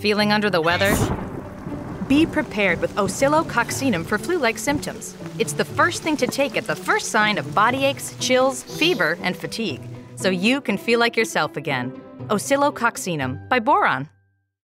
Feeling under the weather? Be prepared with Oscillococcinum for flu-like symptoms. It's the first thing to take at the first sign of body aches, chills, fever, and fatigue, so you can feel like yourself again. Oscillococcinum by Boron.